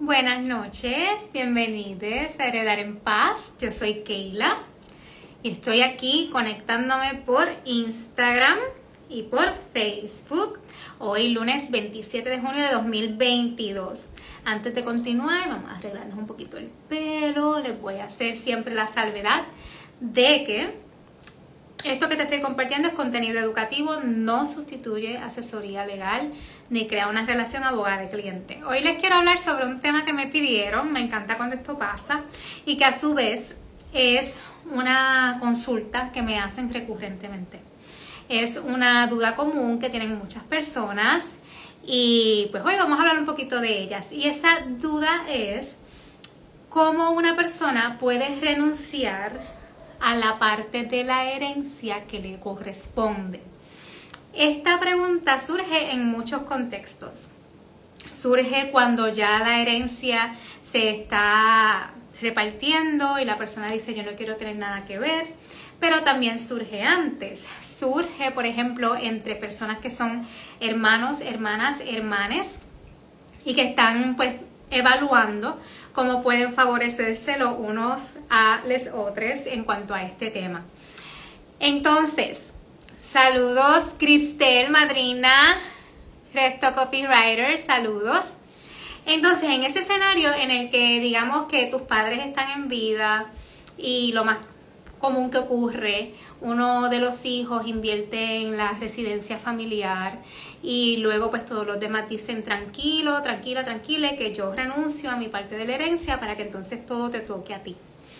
Buenas noches, bienvenidos a Heredar en Paz. Yo soy Keila y estoy aquí conectándome por Instagram y por Facebook. Hoy lunes 27 de junio de 2022. Antes de continuar, vamos a arreglarnos un poquito el pelo. Les voy a hacer siempre la salvedad de que esto que te estoy compartiendo es contenido educativo, no sustituye asesoría legal ni crea una relación abogado-cliente. Hoy les quiero hablar sobre un tema que me pidieron, me encanta cuando esto pasa, y que a su vez es una consulta que me hacen recurrentemente. Es una duda común que tienen muchas personas y pues hoy vamos a hablar un poquito de ellas. Y esa duda es cómo una persona puede renunciar a la parte de la herencia que le corresponde. Esta pregunta surge en muchos contextos. Surge cuando ya la herencia se está repartiendo y la persona dice yo no quiero tener nada que ver, pero también surge antes. Surge, por ejemplo, entre personas que son hermanos, hermanas, hermanes y que están pues evaluando cómo pueden favorecerse los unos a los otros en cuanto a este tema. Entonces, saludos Cristel, madrina, Resto Copywriter, saludos. Entonces, en ese escenario en el que digamos que tus padres están en vida y lo más común que ocurre, uno de los hijos invierte en la residencia familiar y luego pues todos los demás dicen tranquilo, tranquila, tranquila, que yo renuncio a mi parte de la herencia para que entonces todo te toque a ti.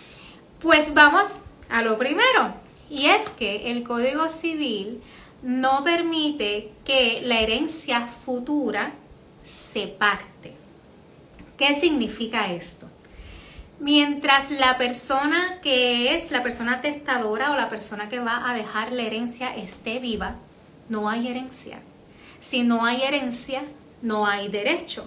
Pues vamos a lo primero, y es que el Código Civil no permite que la herencia futura se pacte. ¿Qué significa esto? Mientras la persona que es la persona testadora o la persona que va a dejar la herencia esté viva, no hay herencia. Si no hay herencia, no hay derecho.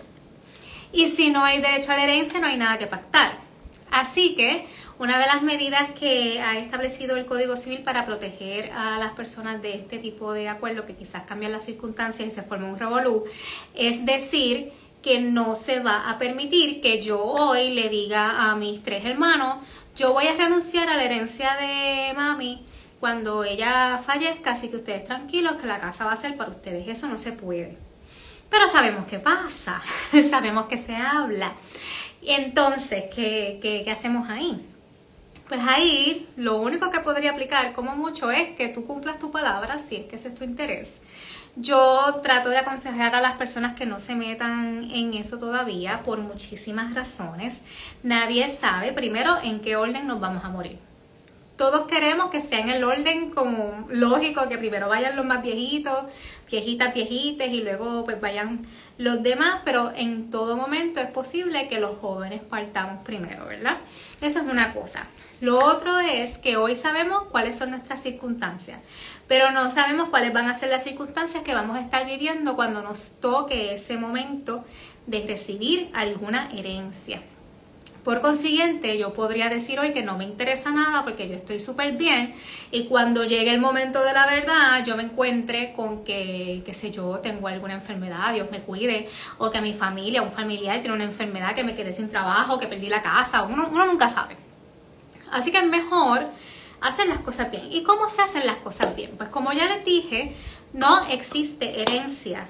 Y si no hay derecho a la herencia, no hay nada que pactar. Así que una de las medidas que ha establecido el Código Civil para proteger a las personas de este tipo de acuerdo, que quizás cambian las circunstancias y se forma un revolú, es decir que no se va a permitir que yo hoy le diga a mis tres hermanos, yo voy a renunciar a la herencia de mami cuando ella fallezca, así que ustedes tranquilos que la casa va a ser para ustedes. Eso no se puede. Pero sabemos qué pasa, sabemos que se habla. Entonces, ¿qué hacemos ahí? Pues ahí lo único que podría aplicar como mucho es que tú cumplas tu palabra si es que ese es tu interés. Yo trato de aconsejar a las personas que no se metan en eso todavía por muchísimas razones. Nadie sabe, primero, en qué orden nos vamos a morir. Todos queremos que sea en el orden como lógico, que primero vayan los más viejitos, viejitas, viejites, y luego pues vayan los demás, pero en todo momento es posible que los jóvenes partamos primero, ¿verdad? Eso es una cosa. Lo otro es que hoy sabemos cuáles son nuestras circunstancias, pero no sabemos cuáles van a ser las circunstancias que vamos a estar viviendo cuando nos toque ese momento de recibir alguna herencia. Por consiguiente, yo podría decir hoy que no me interesa nada porque yo estoy súper bien y cuando llegue el momento de la verdad yo me encuentre con que, qué sé yo, tengo alguna enfermedad, Dios me cuide, o que mi familia, un familiar tiene una enfermedad, que me quedé sin trabajo, que perdí la casa, uno nunca sabe. Así que es mejor hacer las cosas bien. ¿Y cómo se hacen las cosas bien? Pues como ya les dije, no existe herencia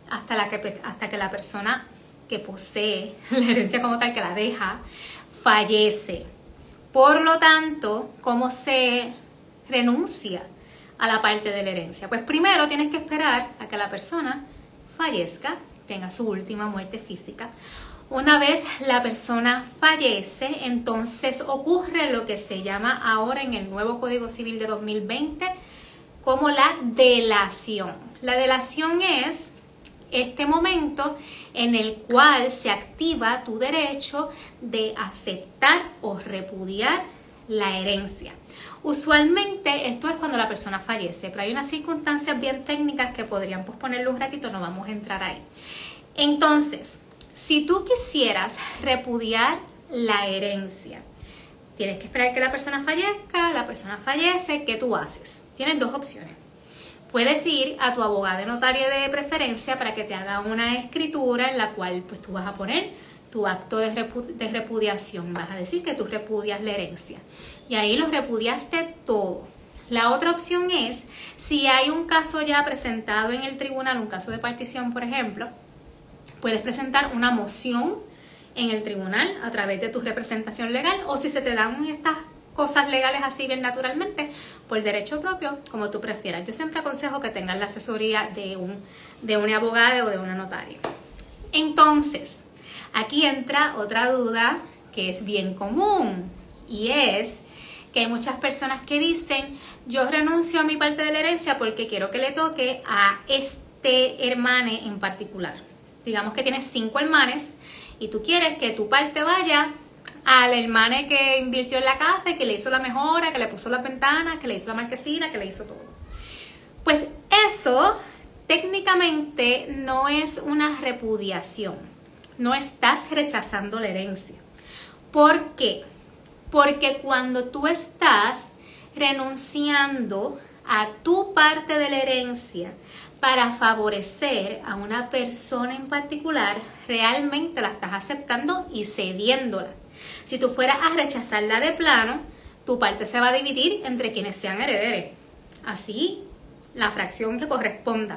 hasta que la persona que posee la herencia como tal, que la deja, fallece. Por lo tanto, ¿cómo se renuncia a la parte de la herencia? Pues primero tienes que esperar a que la persona fallezca, tenga su última muerte física. Una vez la persona fallece, entonces ocurre lo que se llama ahora en el nuevo Código Civil de 2020 como la delación. La delación es este momento en el cual se activa tu derecho de aceptar o repudiar la herencia. Usualmente esto es cuando la persona fallece, pero hay unas circunstancias bien técnicas que podrían posponerlo un ratito, no vamos a entrar ahí. Entonces, si tú quisieras repudiar la herencia, tienes que esperar que la persona fallezca, la persona fallece, ¿qué tú haces? Tienes dos opciones. Puedes ir a tu abogado notario de preferencia para que te haga una escritura en la cual pues tú vas a poner tu acto de repudiación. Vas a decir que tú repudias la herencia. Y ahí lo repudiaste todo. La otra opción es, si hay un caso ya presentado en el tribunal, un caso de partición, por ejemplo, puedes presentar una moción en el tribunal a través de tu representación legal, o si se te dan estas cosas legales así bien naturalmente, por derecho propio, como tú prefieras. Yo siempre aconsejo que tengas la asesoría de una abogada o de una notaria. Entonces, aquí entra otra duda que es bien común, y es que hay muchas personas que dicen, yo renuncio a mi parte de la herencia porque quiero que le toque a este hermano en particular. Digamos que tienes 5 hermanos y tú quieres que tu parte vaya al hermano que invirtió en la casa y que le hizo la mejora, que le puso las ventanas, que le hizo la marquesina, que le hizo todo. Pues eso técnicamente no es una repudiación. No estás rechazando la herencia. ¿Por qué? Porque cuando tú estás renunciando a tu parte de la herencia para favorecer a una persona en particular, realmente la estás aceptando y cediéndola. Si tú fueras a rechazarla de plano, tu parte se va a dividir entre quienes sean herederos. Así, la fracción que corresponda.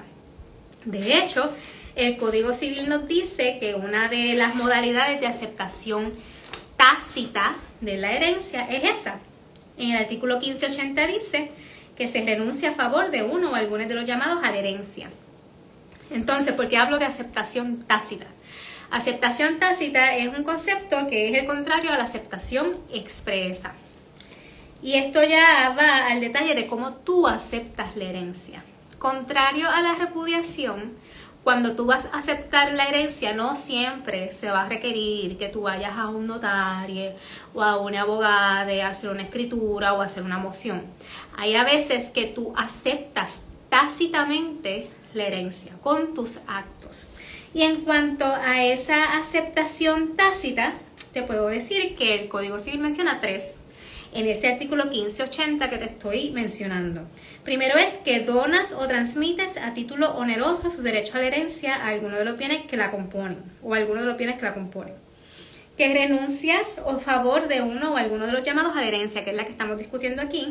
De hecho, el Código Civil nos dice que una de las modalidades de aceptación tácita de la herencia es esa. En el artículo 1580 dice que se renuncia a favor de uno o algunos de los llamados a la herencia. Entonces, ¿por qué hablo de aceptación tácita? Aceptación tácita es un concepto que es el contrario a la aceptación expresa. Y esto ya va al detalle de cómo tú aceptas la herencia. Contrario a la repudiación, cuando tú vas a aceptar la herencia, no siempre se va a requerir que tú vayas a un notario o a una abogada a hacer una escritura o a hacer una moción. Hay a veces que tú aceptas tácitamente la herencia con tus actos. Y en cuanto a esa aceptación tácita, te puedo decir que el Código Civil menciona 3 en ese artículo 1580 que te estoy mencionando. Primero es que donas o transmites a título oneroso su derecho a la herencia a alguno de los bienes que la componen o a alguno de los bienes que la componen. Que renuncias a favor de uno o alguno de los llamados a la herencia, que es la que estamos discutiendo aquí.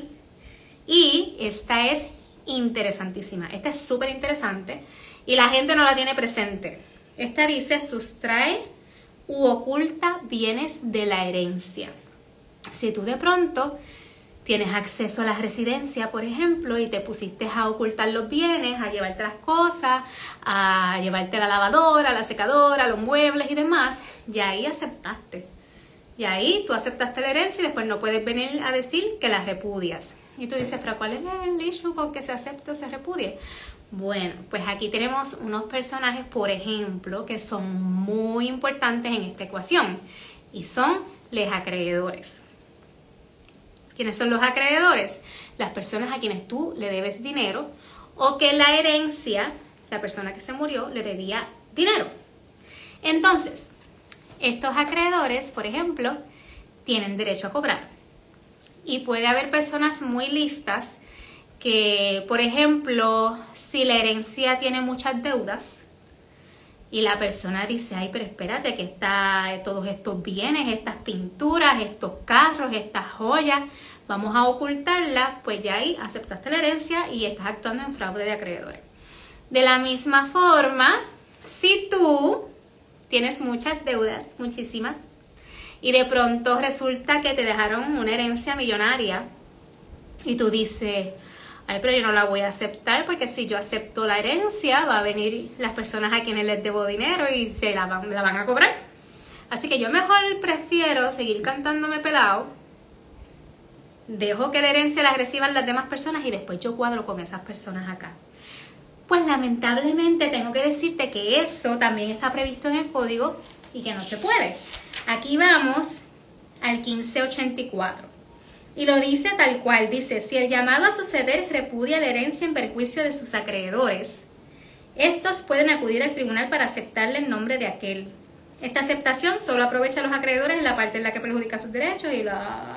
Y esta es interesantísima. Esta es súper interesante y la gente no la tiene presente. Esta dice sustrae u oculta bienes de la herencia. Si tú de pronto tienes acceso a la residencia, por ejemplo, y te pusiste a ocultar los bienes, a llevarte las cosas, a llevarte la lavadora, la secadora, los muebles y demás, ya ahí aceptaste. Y ahí tú aceptaste la herencia y después no puedes venir a decir que la repudias. Y tú dices, ¿pero cuál es el issue con que se acepte o se repudie? Bueno, pues aquí tenemos unos personajes, por ejemplo, que son muy importantes en esta ecuación y son los acreedores. ¿Quiénes son los acreedores? Las personas a quienes tú le debes dinero o que la herencia, la persona que se murió, le debía dinero. Entonces, estos acreedores, por ejemplo, tienen derecho a cobrar. Y puede haber personas muy listas que, por ejemplo, si la herencia tiene muchas deudas y la persona dice, ay, pero espérate que está todos estos bienes, estas pinturas, estos carros, estas joyas, vamos a ocultarlas, pues ya ahí aceptaste la herencia y estás actuando en fraude de acreedores. De la misma forma, si tú tienes muchas deudas, muchísimas, y de pronto resulta que te dejaron una herencia millonaria y tú dices, ay, pero yo no la voy a aceptar porque si yo acepto la herencia va a venir las personas a quienes les debo dinero y se la van a cobrar. Así que yo mejor prefiero seguir cantándome pelado, dejo que la herencia la reciban las demás personas y después yo cuadro con esas personas acá. Pues lamentablemente tengo que decirte que eso también está previsto en el código y que no se puede. Aquí vamos al 1584 y lo dice tal cual, dice, si el llamado a suceder repudia la herencia en perjuicio de sus acreedores, estos pueden acudir al tribunal para aceptarle en nombre de aquel. Esta aceptación solo aprovecha a los acreedores en la parte en la que perjudica sus derechos y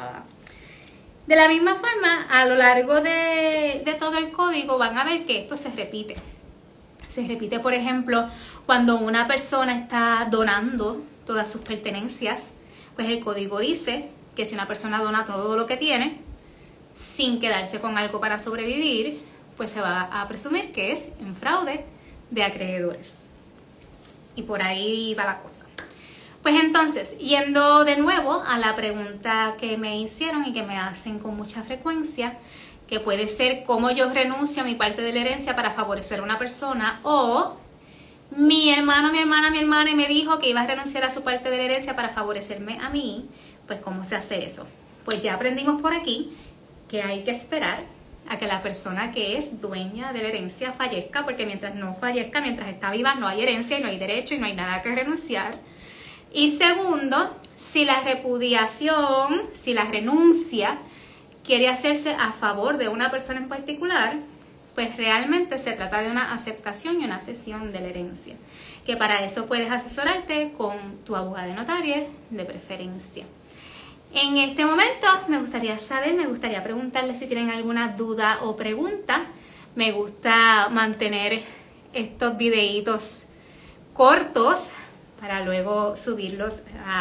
De la misma forma, a lo largo de todo el código van a ver que esto se repite. Se repite, por ejemplo, Cuando una persona está donando todas sus pertenencias, pues el código dice que si una persona dona todo lo que tiene, sin quedarse con algo para sobrevivir, pues se va a presumir que es en fraude de acreedores. Y por ahí va la cosa. Pues entonces, yendo de nuevo a la pregunta que me hicieron y que me hacen con mucha frecuencia, que puede ser cómo yo renuncio a mi parte de la herencia para favorecer a una persona, o mi hermano, mi hermana y me dijo que iba a renunciar a su parte de la herencia para favorecerme a mí, pues ¿cómo se hace eso? Pues ya aprendimos por aquí que hay que esperar a que la persona que es dueña de la herencia fallezca, porque mientras no fallezca, mientras está viva, no hay herencia y no hay derecho y no hay nada que renunciar. Y segundo, si la repudiación, si la renuncia quiere hacerse a favor de una persona en particular, pues realmente se trata de una aceptación y una cesión de la herencia, que para eso puedes asesorarte con tu abogado notario de preferencia. En este momento me gustaría preguntarles si tienen alguna duda o pregunta. Me gusta mantener estos videitos cortos para luego subirlos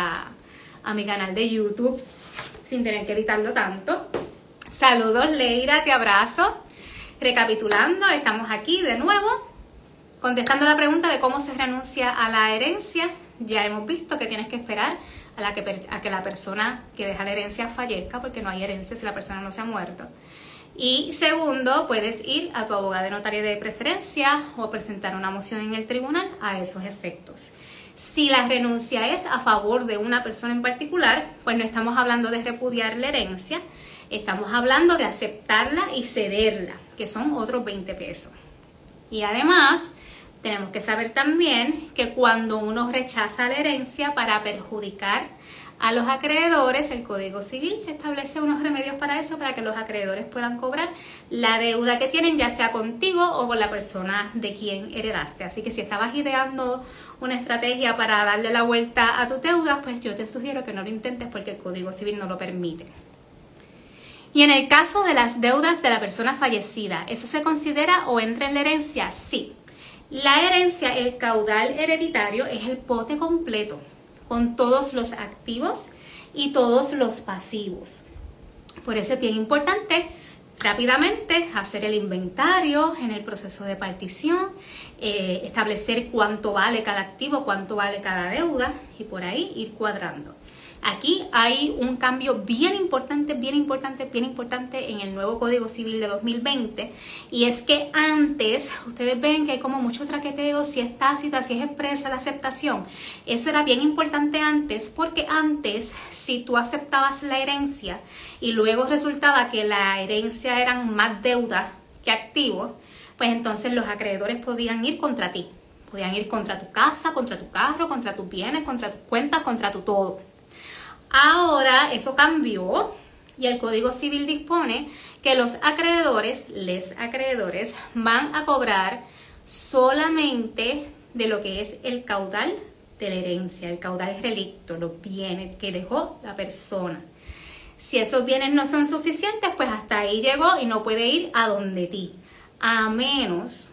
a mi canal de YouTube sin tener que editarlo tanto. Saludos, Leira, te abrazo. Recapitulando, estamos aquí de nuevo contestando la pregunta de cómo se renuncia a la herencia. Ya hemos visto que tienes que esperar a que la persona que deja la herencia fallezca, porque no hay herencia si la persona no se ha muerto. Y segundo, puedes ir a tu abogado notario de preferencia o presentar una moción en el tribunal a esos efectos. Si la renuncia es a favor de una persona en particular, pues no estamos hablando de repudiar la herencia, estamos hablando de aceptarla y cederla, que son otros 20 pesos. Y además, tenemos que saber también que cuando uno rechaza la herencia para perjudicar a los acreedores, el Código Civil establece unos remedios para eso, para que los acreedores puedan cobrar la deuda que tienen, ya sea contigo o con la persona de quien heredaste. Así que si estabas ideando una estrategia para darle la vuelta a tu deuda, pues yo te sugiero que no lo intentes porque el Código Civil no lo permite. Y en el caso de las deudas de la persona fallecida, ¿eso se considera o entra en la herencia? Sí. La herencia, el caudal hereditario, es el pote completo, con todos los activos y todos los pasivos. Por eso es bien importante rápidamente hacer el inventario en el proceso de partición, establecer cuánto vale cada activo, cuánto vale cada deuda y por ahí ir cuadrando. Aquí hay un cambio bien importante en el nuevo Código Civil de 2020, y es que antes, ustedes ven que hay como mucho traqueteo, si es tácita, si es expresa la aceptación. Eso era bien importante antes, porque antes, si tú aceptabas la herencia y luego resultaba que la herencia eran más deuda que activos, pues entonces los acreedores podían ir contra ti. Podían ir contra tu casa, contra tu carro, contra tus bienes, contra tus cuentas, contra tu todo. Ahora eso cambió y el Código Civil dispone que los acreedores, van a cobrar solamente de lo que es el caudal de la herencia, el caudal relicto, los bienes que dejó la persona. Si esos bienes no son suficientes, pues hasta ahí llegó y no puede ir a donde ti, a menos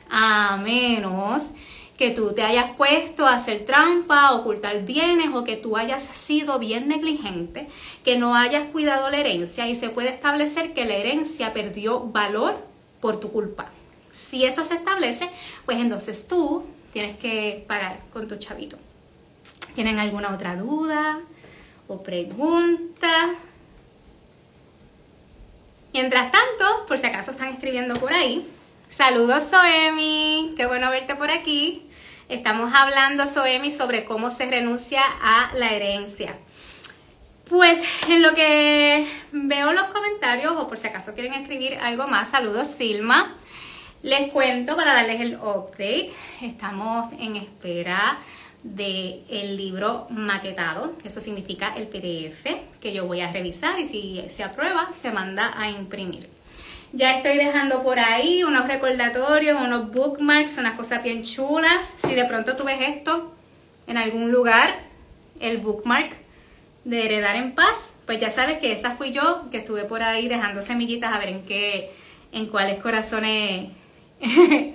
que tú te hayas puesto a hacer trampa, a ocultar bienes, o que tú hayas sido bien negligente, que no hayas cuidado la herencia, y se puede establecer que la herencia perdió valor por tu culpa. Si eso se establece, pues entonces tú tienes que pagar con tu chavito. ¿Tienen alguna otra duda o pregunta? Mientras tanto, por si acaso están escribiendo por ahí, saludos, Soemi, qué bueno verte por aquí. Estamos hablando, Soemi, sobre cómo se renuncia a la herencia. Pues en lo que veo los comentarios, o por si acaso quieren escribir algo más, saludos, Silma. Les cuento para darles el update. Estamos en espera del libro maquetado, eso significa el PDF, que yo voy a revisar y si se aprueba, se manda a imprimir. Ya estoy dejando por ahí unos recordatorios, unos bookmarks, unas cosas bien chulas. Si de pronto tú ves esto en algún lugar, el bookmark de Heredar en Paz, pues ya sabes que esa fui yo, que estuve por ahí dejando semillitas a ver en cuáles corazones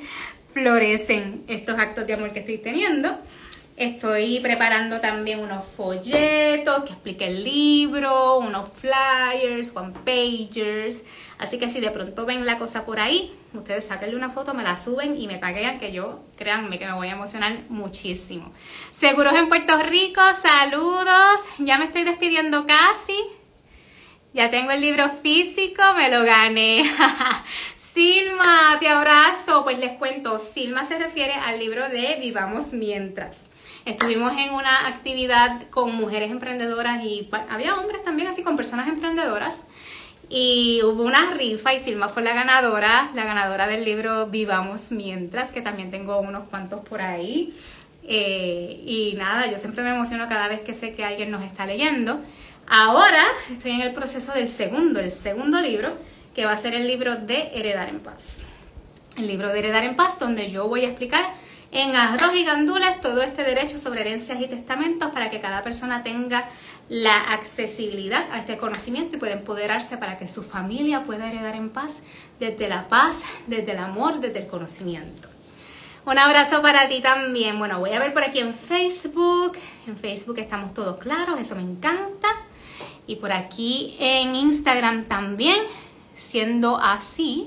florecen estos actos de amor que estoy teniendo. Estoy preparando también unos folletos que explique el libro, unos flyers, one pagers. Así que si de pronto ven la cosa por ahí, ustedes sáquenle una foto, me la suben y me taguean, que yo, créanme que me voy a emocionar muchísimo. Seguros en Puerto Rico, saludos. Ya me estoy despidiendo casi. Ya tengo el libro físico, me lo gané. Silma, te abrazo. Pues les cuento, Silma se refiere al libro de Vivamos Mientras. Estuvimos en una actividad con mujeres emprendedoras y había hombres también, así con personas emprendedoras. Y hubo una rifa y Silma fue la ganadora del libro Vivamos Mientras, que también tengo unos cuantos por ahí. Y nada, yo siempre me emociono cada vez que sé que alguien nos está leyendo. Ahora estoy en el proceso del segundo libro, que va a ser el libro de Heredar en Paz. El libro de Heredar en Paz, donde yo voy a explicar en arroz y gandules todo este derecho sobre herencias y testamentos para que cada persona tenga la accesibilidad a este conocimiento y pueda empoderarse para que su familia pueda heredar en paz, desde el amor, desde el conocimiento. Un abrazo para ti también. Bueno, voy a ver por aquí en Facebook. En Facebook estamos todos claros, eso me encanta. Y por aquí en Instagram también, siendo así.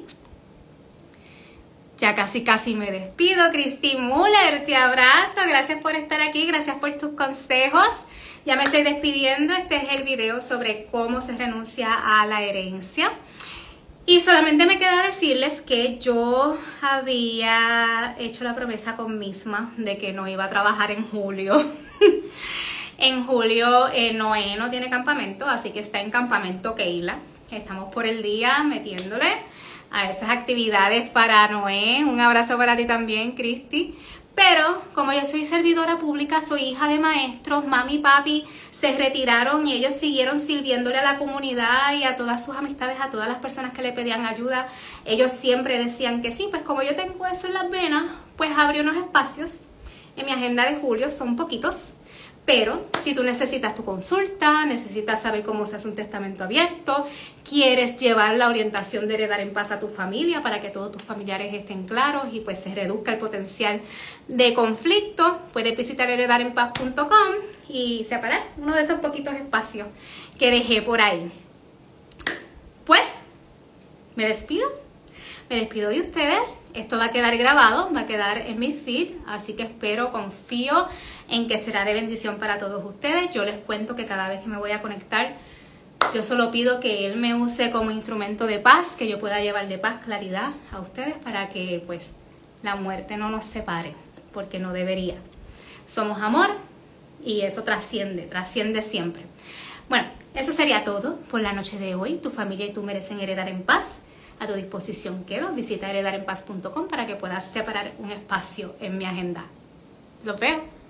Ya casi me despido. Cristi Müller, te abrazo. Gracias por estar aquí, gracias por tus consejos. Ya me estoy despidiendo. Este es el video sobre cómo se renuncia a la herencia. Y solamente me queda decirles que yo había hecho la promesa con misma de que no iba a trabajar en julio. En julio Noé no tiene campamento, así que está en campamento Keila. Estamos por el día metiéndole a esas actividades para Noé. Un abrazo para ti también, Cristi. Pero como yo soy servidora pública, soy hija de maestros, mami y papi se retiraron y ellos siguieron sirviéndole a la comunidad y a todas sus amistades, a todas las personas que le pedían ayuda. Ellos siempre decían que sí, pues como yo tengo eso en las venas, pues abrí unos espacios en mi agenda de julio, son poquitos. Pero si tú necesitas tu consulta, necesitas saber cómo se hace un testamento abierto, quieres llevar la orientación de Heredar en Paz a tu familia para que todos tus familiares estén claros y pues se reduzca el potencial de conflicto, puedes visitar heredarenpaz.com y separar uno de esos poquitos espacios que dejé por ahí. Pues me despido de ustedes. Esto va a quedar grabado, va a quedar en mi feed, así que confío en que será de bendición para todos ustedes. Yo les cuento que cada vez que me voy a conectar, yo solo pido que Él me use como instrumento de paz, que yo pueda llevarle paz, claridad a ustedes para que pues la muerte no nos separe, porque no debería. Somos amor y eso trasciende siempre. Bueno, eso sería todo por la noche de hoy. Tu familia y tú merecen heredar en paz. A tu disposición quedo. Visita heredarenpaz.com para que puedas separar un espacio en mi agenda. Los veo.